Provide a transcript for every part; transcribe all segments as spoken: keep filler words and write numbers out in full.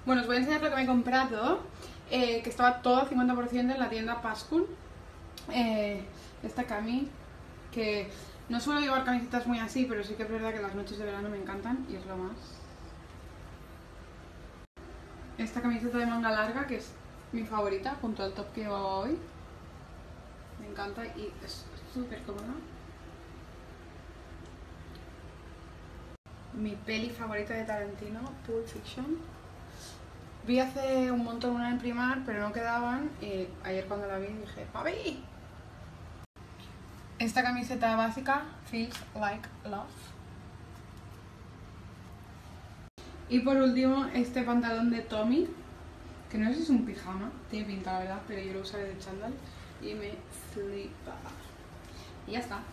Bueno, os voy a enseñar lo que me he comprado, eh, que estaba todo al cincuenta por ciento en la tienda Pascul. Eh, esta cami, que no suelo llevar camisetas muy así, pero sí que es verdad que las noches de verano me encantan y es lo más. Esta camiseta de manga larga, que es mi favorita, junto al top que llevaba hoy. Me encanta y es súper cómoda. Mi peli favorita de Tarantino, Pulp Fiction. Vi hace un montón una en Primark, pero no quedaban, y ayer cuando la vi dije ¡papi! Esta camiseta básica, Feels Like Love. Y por último, este pantalón de Tommy, que no sé si es un pijama, tiene pinta la verdad, pero yo lo usaré de chándal y me flipa. Y ya está.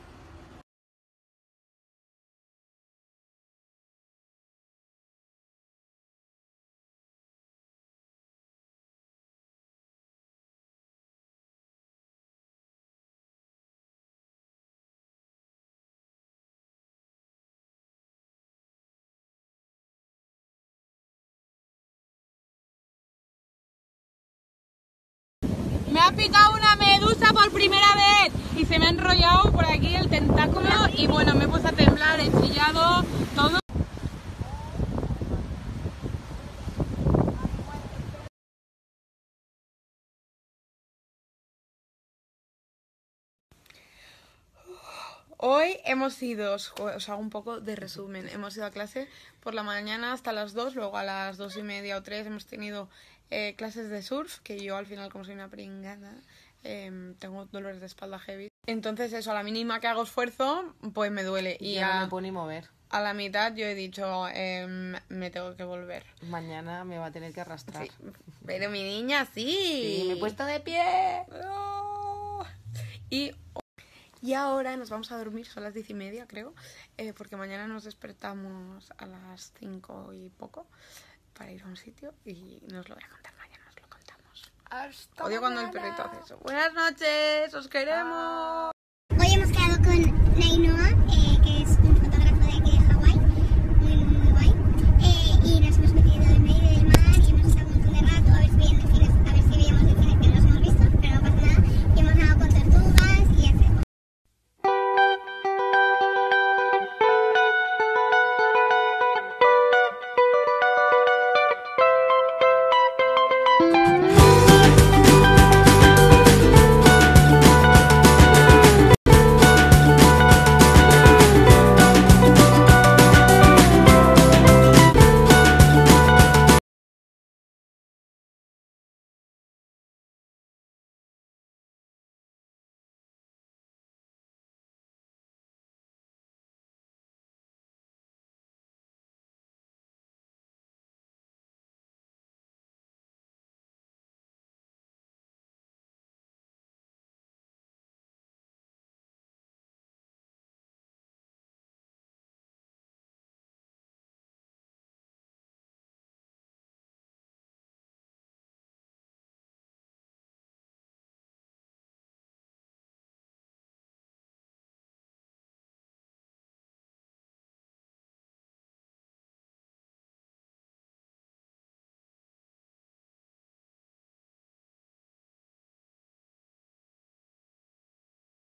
Me ha picado una medusa por primera vez y se me ha enrollado por aquí el tentáculo y bueno, me he puesto a temblar, he chillado, todo. Hoy hemos ido, os hago un poco de resumen, hemos ido a clase por la mañana hasta las dos, luego a las dos y media o tres hemos tenido eh, clases de surf, que yo al final como soy una pringada, eh, tengo dolores de espalda heavy. Entonces eso, a la mínima que hago esfuerzo, pues me duele. Y yo a, no me puedo ni mover. A la mitad yo he dicho, eh, me tengo que volver. Mañana me va a tener que arrastrar. Sí. Pero mi niña, sí. Sí, me he puesto de pie. Oh. Y... Y ahora nos vamos a dormir, son las diez y media creo, eh, porque mañana nos despertamos a las cinco y poco para ir a un sitio y no os lo voy a contar mañana, os lo contamos. Hasta Odio mañana. Cuando el perrito hace eso. Buenas noches, os queremos. Hoy hemos quedado con Nainoa